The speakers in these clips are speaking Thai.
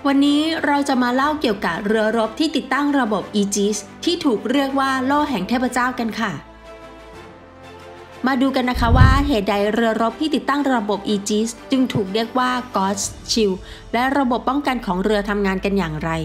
วันนี้เราจะมาเล่าเกี่ยวกับเรือรบที่ติดตั้งระบบอีจิสที่ถูกเรียกว่าโล่แห่งเทพเจ้ากันค่ะมาดูกันนะคะว่าเหตุใดเรือรบที่ติดตั้งระบบอีจิสจึงถูกเรียกว่า God's Shield และระบบป้องกันของเรือทำงานกันอย่างไร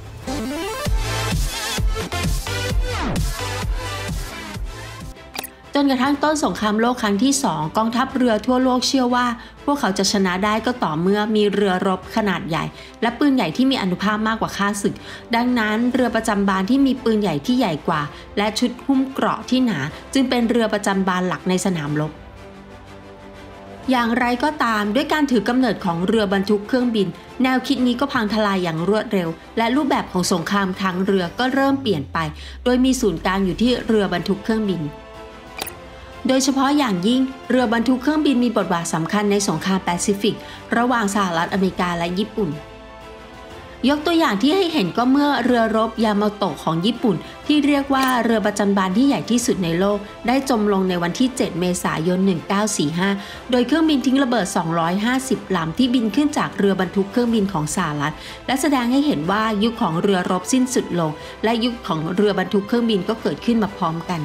จนกระทั่งต้นสงครามโลกครั้งที่ 2กองทัพเรือทั่วโลกเชื่อว่าพวกเขาจะชนะได้ก็ต่อเมื่อมีเรือรบขนาดใหญ่และปืนใหญ่ที่มีอานุภาพมากกว่าข้าศึกดังนั้นเรือประจำบานที่มีปืนใหญ่ที่ใหญ่กว่าและชุดหุ้มเกราะที่หนาจึงเป็นเรือประจำบานหลักในสนามรบอย่างไรก็ตามด้วยการถือกำเนิดของเรือบรรทุกเครื่องบินแนวคิดนี้ก็พังทลายอย่างรวดเร็วและรูปแบบของสงครามทางเรือก็เริ่มเปลี่ยนไปโดยมีศูนย์กลางอยู่ที่เรือบรรทุกเครื่องบินโดยเฉพาะอย่างยิ่งเรือบรรทุกเครื่องบินมีบทบาทสำคัญในสงครามแปซิฟิกระหว่างสหรัฐอเมริกาและญี่ปุ่นยกตัวอย่างที่ให้เห็นก็เมื่อเรือรบยามาโตะของญี่ปุ่นที่เรียกว่าเรือประจำบานที่ใหญ่ที่สุดในโลกได้จมลงในวันที่ 7 เมษายน 1945 โดยเครื่องบินทิ้งระเบิด 250 ลำที่บินขึ้นจากเรือบรรทุกเครื่องบินของสหรัฐและแสดงให้เห็นว่ายุคของเรือรบสิ้นสุดลงและยุคของเรือบรรทุกเครื่องบินก็เกิดขึ้นมาพร้อมกัน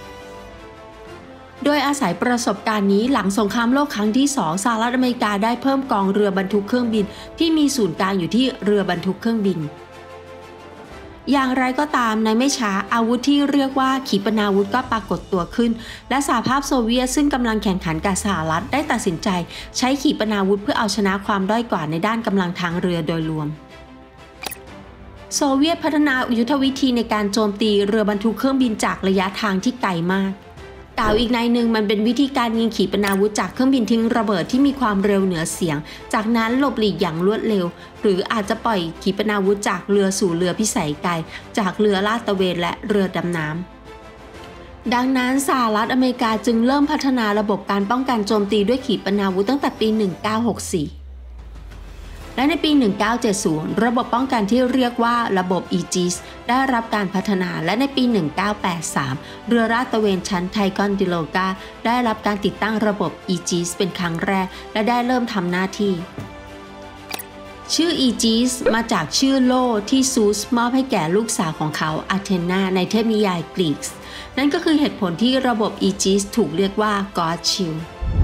โดยอาศัยประสบการณ์นี้หลังสงครามโลกครั้งที่ 2สหรัฐอเมริกาได้เพิ่มกองเรือบรรทุกเครื่องบินที่มีศูนย์กลางอยู่ที่เรือบรรทุกเครื่องบินอย่างไรก็ตามในไม่ช้าอาวุธที่เรียกว่าขีปนาวุธก็ปรากฏตัวขึ้นและสหภาพโซเวียตซึ่งกำลังแข่งขันกับสหรัฐได้ตัดสินใจใช้ขีปนาวุธเพื่อเอาชนะความด้อยกว่าในด้านกำลังทางเรือโดยรวมโซเวียตพัฒนายุทธวิธีในการโจมตีเรือบรรทุกเครื่องบินจากระยะทางที่ไกลมากกล่าวอีกในหนึ่งมันเป็นวิธีการยิงขีปนาวุธจากเครื่องบินทิ้งระเบิดที่มีความเร็วเหนือเสียงจากนั้นหลบหลีกอย่างรวดเร็วหรืออาจจะปล่อยขีปนาวุธจากเรือสู่เรือพิสัยไกลจากเรือลาดตระเวนและเรือดำน้ำดังนั้นสหรัฐอเมริกาจึงเริ่มพัฒนาระบบการป้องกันโจมตีด้วยขีปนาวุธตั้งแต่ปี 1964และในปี 1970 ระบบป้องกันที่เรียกว่าระบบอีจิสได้รับการพัฒนาและในปี 1983 เรือลาดตระเวนชั้นไทกอนดิโลกาได้รับการติดตั้งระบบอีจิสเป็นครั้งแรกและได้เริ่มทำหน้าที่ชื่ออีจิสมาจากชื่อโล่ที่ซูสมอบให้แก่ลูกสาวของเขาอาเธนาในเทพนิยายกรีกนั่นก็คือเหตุผลที่ระบบอีจิสถูกเรียกว่า God's Shield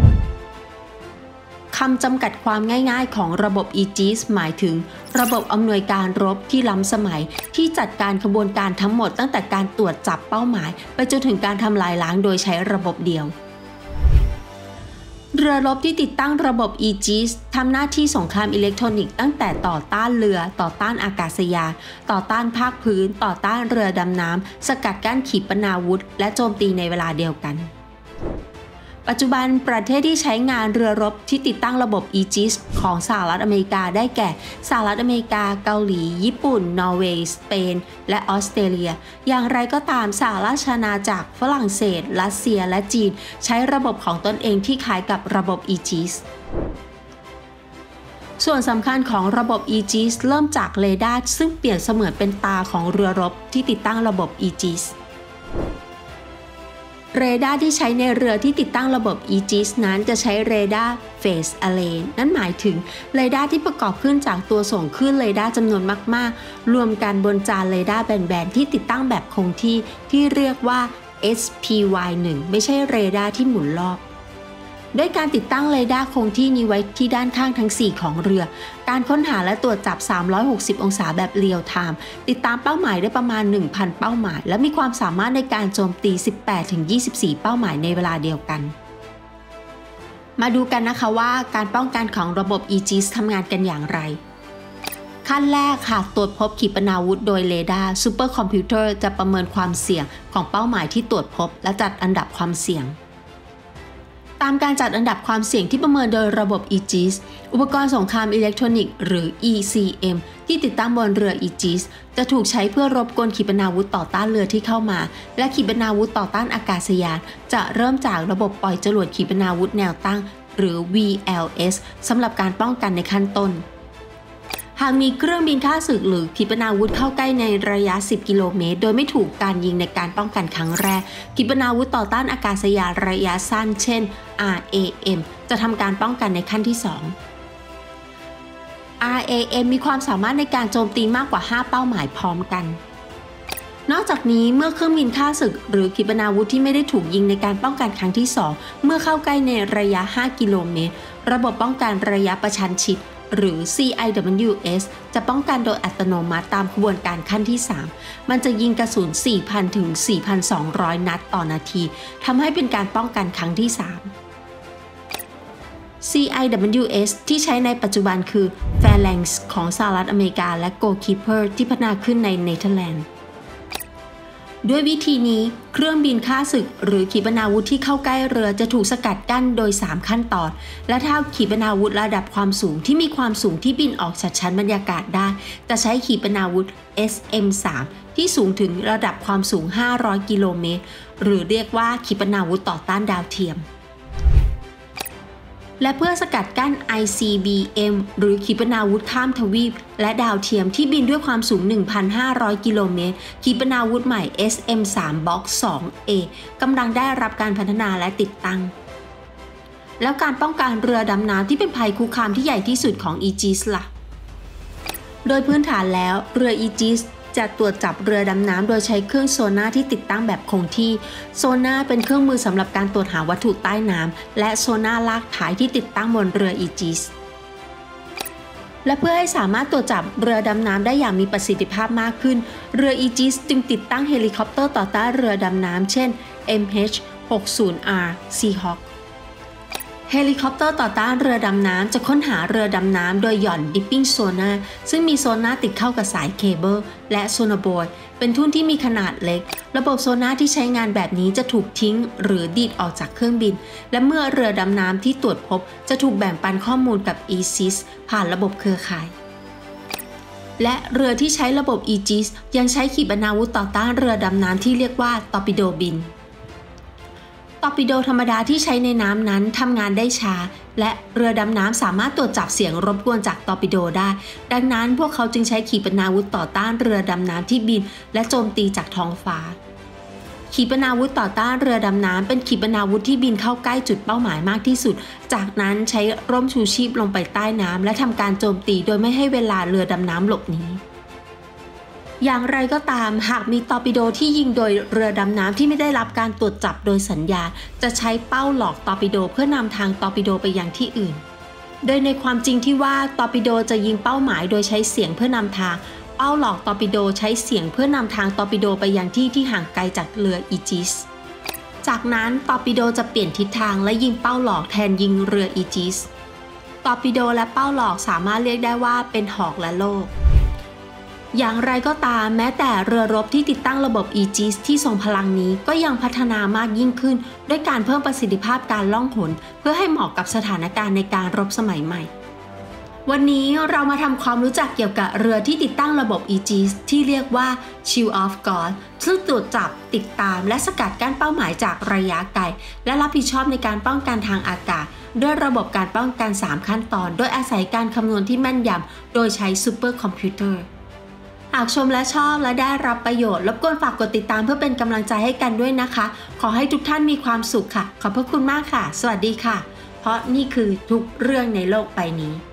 คำจำกัดความง่ายๆของระบบอีจิสหมายถึงระบบอำนวยการรบที่ล้ำสมัยที่จัดการขบวนการทั้งหมดตั้งแต่การตรวจจับเป้าหมายไปจนถึงการทำลายล้างโดยใช้ระบบเดียวเรือรบที่ติดตั้งระบบอีจิสทำหน้าที่สงครามอิเล็กทรอนิกส์ตั้งแต่ต่อต้านเรือต่อต้านอากาศยานต่อต้านภาคพื้นต่อต้านเรือดำน้ำสกัดกั้นขีปนาวุธและโจมตีในเวลาเดียวกันปัจจุบันประเทศที่ใช้งานเรือรบที่ติดตั้งระบบอีจิสของสหรัฐอเมริกาได้แก่สหรัฐอเมริกาเกาหลีญี่ปุ่นนอร์เวย์สเปนและออสเตรเลียอย่างไรก็ตามสหราชอาณาจักรฝรั่งเศสรัสเซียและจีนใช้ระบบของตนเองที่คล้ายกับระบบอีจิสส่วนสำคัญของระบบอีจิสเริ่มจากเรดาร์ซึ่งเปรียบเสมือนเป็นตาของเรือรบที่ติดตั้งระบบอีจิสเรดาร์ที่ใช้ในเรือที่ติดตั้งระบบอีจิสนั้นจะใช้เรดาร์เฟสอะเลนนั่นหมายถึงเรดาร์ที่ประกอบขึ้นจากตัวส่งคลื่นเรดาร์จำนวนมากๆรวมกันบนจานเรดาร์แบนๆที่ติดตั้งแบบคงที่เรียกว่า SPY1 ไม่ใช่เรดาร์ที่หมุนรอบด้วยการติดตั้งเรดาร์คงที่นี้ไว้ที่ด้านข้างทั้ง4ของเรือการค้นหาและตรวจจับ360องศาแบบเรียลไทม์ติดตามเป้าหมายได้ประมาณ 1,000 เป้าหมายและมีความสามารถในการโจมตี 18-24 เป้าหมายในเวลาเดียวกันมาดูกันนะคะว่าการป้องกันของระบบอีจิสทำงานกันอย่างไรขั้นแรกหากตรวจพบขีปนาวุธโดยเรดาร์ซูเปอร์คอมพิวเตอร์จะประเมินความเสี่ยงของเป้าหมายที่ตรวจพบและจัดอันดับความเสี่ยงตามการจัดอันดับความเสี่ยงที่ประเมินโดยระบบอีจิสอุปกรณ์สงครามอิเล็กทรอนิกส์หรือ ECM ที่ติดตั้งบนเรืออีจิสจะถูกใช้เพื่อรบกวนขีปนาวุธต่อต้านเรือที่เข้ามาและขีปนาวุธต่อต้านอากาศยานจะเริ่มจากระบบปล่อยจรวดขีปนาวุธแนวตั้งหรือ VLS สำหรับการป้องกันในขั้นต้นหากมีเครื่องบินฆ่าศึกหรือขีปนาวุธเข้าใกล้ในระยะ10 กิโลเมตรโดยไม่ถูกการยิงในการป้องกันครั้งแรกขีปนาวุธต่อต้านอากาศยานระยะสั้นเช่น RAM จะทำการป้องกันในขั้นที่2 RAM มีความสามารถในการโจมตีมากกว่า 5 เป้าหมายพร้อมกันนอกจากนี้เมื่อเครื่องบินฆ่าศึกหรือขีปนาวุธที่ไม่ได้ถูกยิงในการป้องกันครั้งที่ 2 เมื่อเข้าใกล้ในระยะ 5 กิโลเมตรระบบป้องกันระยะประชันชิดหรือ CIWS จะป้องกันโดยอัตโนมัติตามขบวนการขั้นที่ 3 มันจะยิงกระสุน 4,000 ถึง 4,200 นัดต่อนาทีทำให้เป็นการป้องกันครั้งที่ 3 CIWS ที่ใช้ในปัจจุบันคือ Phalanx ของสหรัฐอเมริกาและ Goalkeeper ที่พัฒนาขึ้นในเนเธอร์แลนด์ด้วยวิธีนี้เครื่องบินฆ่าศึกหรือขีปนาวุธที่เข้าใกล้เรือจะถูกสกัดกั้นโดย 3 ขั้นตอนและถ้าขีปนาวุธระดับความสูงที่มีความสูงที่บินออกจากชั้นบรรยากาศได้จะใช้ขีปนาวุธ SM-3 ที่สูงถึงระดับความสูง 500 กิโลเมตรหรือเรียกว่าขีปนาวุธต่อต้านดาวเทียมและเพื่อสกัดกั้น ICBM หรือขีปนาวุธข้ามทวีปและดาวเทียมที่บินด้วยความสูง 1,500 กิโลเมตรขีปนาวุธใหม่ SM-3 Block 2A กำลังได้รับการพัฒนาและติดตั้งแล้วการป้องกันเรือดำน้ำที่เป็นภัยคุกคามที่ใหญ่ที่สุดของ Aegis ล่ะโดยพื้นฐานแล้วเรือ Aegisจะตรวจจับเรือดำน้ำโดยใช้เครื่องโซน่าที่ติดตั้งแบบคงที่โซน่าเป็นเครื่องมือสำหรับการตรวจหาวัตถุใต้น้ำและโซน่าลากถ่ายที่ติดตั้งบนเรือ Aegis และเพื่อให้สามารถตรวจจับเรือดำน้ำได้อย่างมีประสิทธิภาพมากขึ้นเรือ Aegis จึงติดตั้งเฮลิคอปเตอร์ต่อต้านเรือดำน้ำเช่น MH-60R Seahawkเฮลิคอปเตอร์ต่อต้านเรือดำน้ำจะค้นหาเรือดำน้ำโดยหย่อนดิปปิ้งโซน่าซึ่งมีโซน่าติดเข้ากับสายเคเบิลและโซนาร์บอยเป็นทุ่นที่มีขนาดเล็กระบบโซน่าที่ใช้งานแบบนี้จะถูกทิ้งหรือดีดออกจากเครื่องบินและเมื่อเรือดำน้ำที่ตรวจพบจะถูกแบ่งปันข้อมูลกับ Aegis ผ่านระบบเครือข่ายและเรือที่ใช้ระบบ Aegis ยังใช้ขีปนาวุธต่อต้านเรือดำน้ำที่เรียกว่าตอร์ปิโดบินตอร์ปิโดธรรมดาที่ใช้ในน้ำนั้นทำงานได้ช้าและเรือดำน้ำสามารถตรวจจับเสียงรบกวนจากตอร์ปิโดได้ดังนั้นพวกเขาจึงใช้ขีปนาวุธต่อต้านเรือดำน้ำที่บินและโจมตีจากท้องฟ้าขีปนาวุธต่อต้านเรือดำน้ำเป็นขีปนาวุธที่บินเข้าใกล้จุดเป้าหมายมากที่สุดจากนั้นใช้ร่มชูชีพลงไปใต้น้ำและทำการโจมตีโดยไม่ให้เวลาเรือดำน้ำหลบหนีอย่างไรก็ตามหากมีตอร์ปิโดที่ยิงโดยเรือดำน้ำที่ไม่ได้รับการตรวจจับโดยสัญญาณจะใช้เป้าหลอกตอร์ปิโดเพื่อนำทางตอร์ปิโดไปยังที่อื่นโดยในความจริงที่ว่าตอร์ปิโดจะยิงเป้าหมายโดยใช้เสียงเพื่อนำทางเป้าหลอกตอร์ปิโดใช้เสียงเพื่อนำทางตอร์ปิโดไปยังที่ห่างไกลจากเรือ Aegis จากนั้นตอร์ปิโดจะเปลี่ยนทิศทางและยิงเป้าหลอกแทนยิงเรือ Aegis ตอร์ปิโดและเป้าหลอกสามารถเรียกได้ว่าเป็นหอกและโล่อย่างไรก็ตามแม้แต่เรือรบที่ติดตั้งระบบ Aegis ที่ทรงพลังนี้ก็ยังพัฒนามากยิ่งขึ้นด้วยการเพิ่มประสิทธิภาพการล่องหนเพื่อให้เหมาะกับสถานการณ์ในการรบสมัยใหม่วันนี้เรามาทำความรู้จักเกี่ยวกับเรือที่ติดตั้งระบบ Aegis ที่เรียกว่า Shield of God ซึ่งตรวจจับติดตามและสกัดกั้นเป้าหมายจากระยะไกลและรับผิดชอบในการป้องกันทางอากาศด้วยระบบการป้องกัน 3 ขั้นตอนโดยอาศัยการคำนวณที่แม่นยำโดยใช้ซูเปอร์คอมพิวเตอร์หากชมและชอบและได้รับประโยชน์รบกวนฝากกดติดตามเพื่อเป็นกำลังใจให้กันด้วยนะคะขอให้ทุกท่านมีความสุขค่ะขอบพระคุณมากค่ะสวัสดีค่ะเพราะนี่คือทุกเรื่องในโลกใบนี้